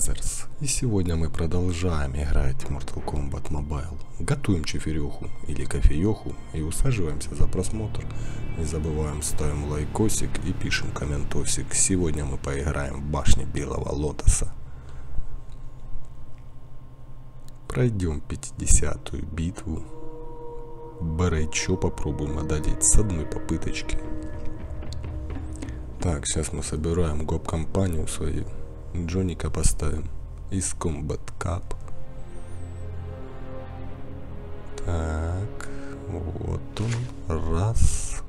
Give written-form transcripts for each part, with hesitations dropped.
Brothers, и сегодня мы продолжаем играть в Mortal Kombat Mobile. Готовим чефереху или кофееху и усаживаемся за просмотр. Не забываем, ставим лайкосик и пишем комментосик. Сегодня мы поиграем в башне Белого Лотоса. Пройдем 50-ю битву. Барайчо попробуем одолеть с одной попыточки. Так, сейчас мы собираем гоп-компанию свою. Джоника поставим из Combat Cup. Так, вот он. Раз.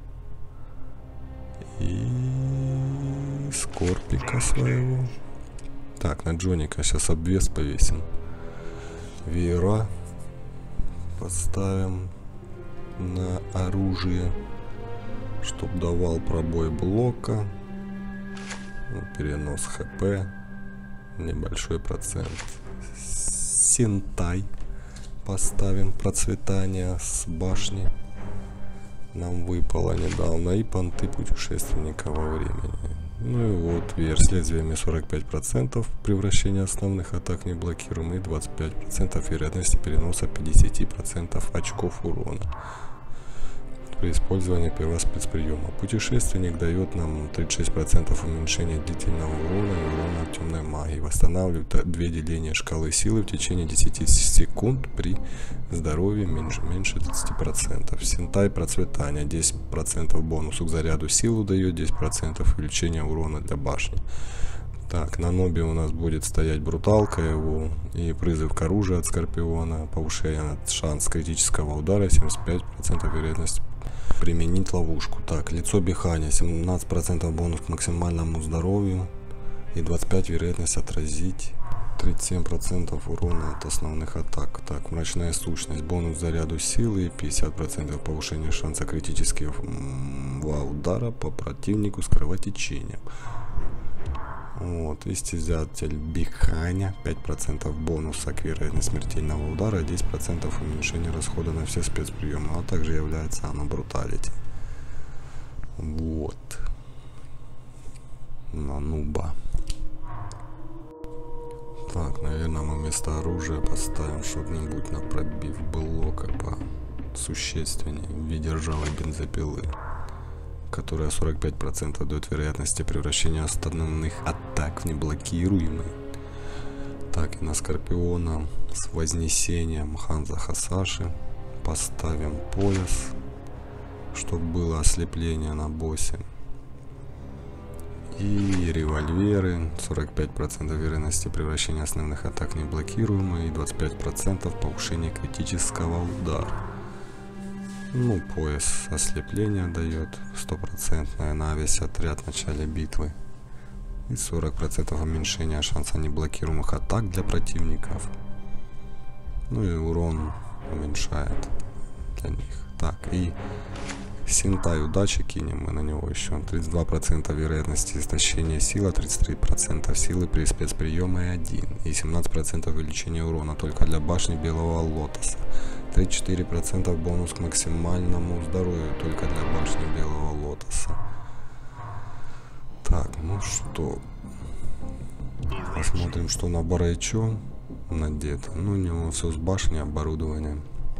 И Скорпика своего. Так, на Джоника сейчас обвес повесим. Веера поставим на оружие, чтоб давал пробой блока. Перенос ХП, небольшой процент. Синтай поставим, процветание с башни нам выпало недавно, и понты путешественника во времени. Ну и вот веер с лезвиями 45% превращения основных атак не блокируем, и 25% вероятности переноса 50% очков урона при использовании первого спецприема. Путешественник дает нам 36% уменьшения длительного урона и урона от темной магии. Восстанавливает 2 деления шкалы силы в течение 10 секунд при здоровье меньше 30%. Синтай процветания 10% бонусу к заряду силы дает, 10% увеличения урона для башни. Так, на нобе у нас будет стоять бруталка его и призыв к оружию от Скорпиона, повышение шанс критического удара, 75% вероятность применить ловушку. Так, лицо Бихани, 17% бонус к максимальному здоровью и 25% вероятность отразить 37% урона от основных атак. Так, мрачная сущность, бонус к заряду силы, 50% повышение шанса критического удара по противнику с кровотечением. Вот, истязатель Биханя, 5% бонуса к вероятности смертельного удара, 10% уменьшения расхода на все спецприемы, а также является оно бруталити. Вот. На нуба. Так, наверное, мы вместо оружия поставим что-нибудь на пробив блока по существеннее в виде ржавой бензопилы, которая 45% дает вероятности превращения основных атак в неблокируемые. Так, и на Скорпиона с вознесением Ханзо Хасаши поставим пояс, чтобы было ослепление на боссе. И револьверы, 45% вероятности превращения основных атак в неблокируемые и 25% повышения критического удара. Ну, пояс ослепления дает 100% на весь отряд в начале битвы. И 40% уменьшения шанса неблокируемых атак для противников. Ну и урон уменьшает для них. Так, и Синтай удачи кинем мы на него еще. 32% вероятности истощения силы, 33% силы при спецприеме 1. И 17% увеличения урона только для башни Белого Лотоса. 34% бонус к максимальному здоровью только для башни Белого Лотоса. Так, ну что, посмотрим, что на Барайчо надето. Ну, у него все с башни оборудование.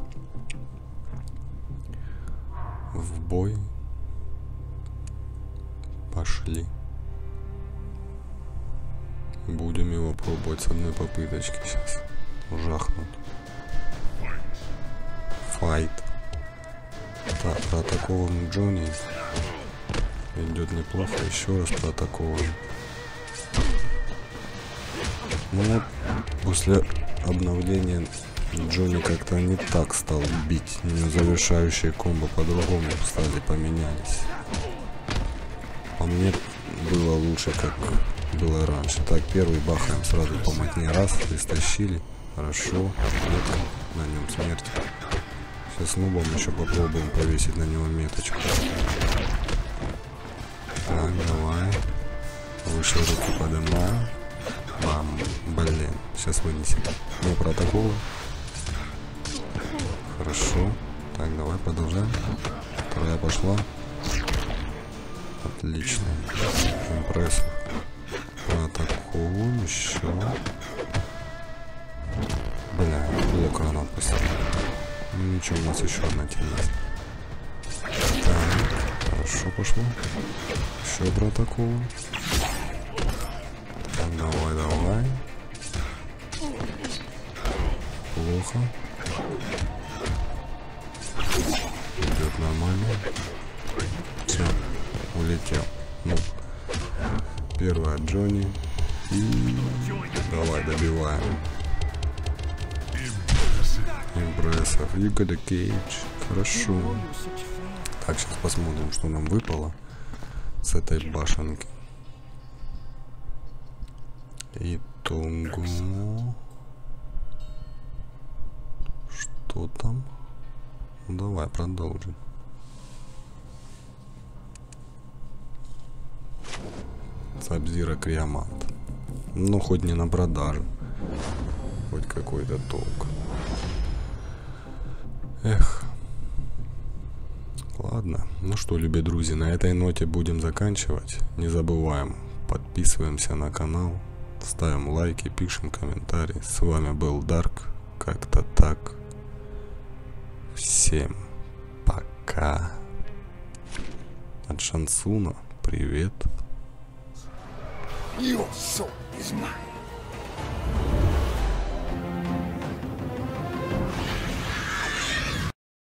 В бой. Пошли. Будем его пробовать с одной попыточки сейчас. Жахнут. Файт. Так, проатаковываем Джонни. Идет неплохо. Еще раз проатаковываем. Ну вот, после обновления Джонни как-то не так стал бить. Завершающие комбо по-другому стали, поменялись. По мне было лучше, как было раньше. Так, первый бахаем сразу по мотне. Раз, истощили. Хорошо. Метка. На нем смерть. Сейчас нубом еще попробуем повесить на него меточку. Так, давай. Выше руки поднимаем. Бам. Блин. Сейчас вынесем. Не протоколы. Хорошо. Так, давай продолжаем. Вторая пошла. Отлично. Импресс. Атаку. атакуем еще. Бля, блокера надо отпустить. Ну ничего, у нас еще одна тень есть. Так, хорошо пошло. Еще проатакуем. Давай, давай. Плохо. Идет нормально. Все, улетел. Ну, первая Джонни. И давай, добиваем. Импрессов. You got a cage. Хорошо. Так, сейчас посмотрим, что нам выпало с этой башенки. Итого. Что там? Ну, давай продолжим. Сабзира Криомант. Ну, хоть не на продажу. Хоть какой-то толк. Эх. Ладно. Ну что, любые друзья, на этой ноте будем заканчивать. Не забываем, подписываемся на канал, ставим лайки, пишем комментарии. С вами был Дарк. Как-то так. Всем пока. От Шансуна привет. Your soul is mine.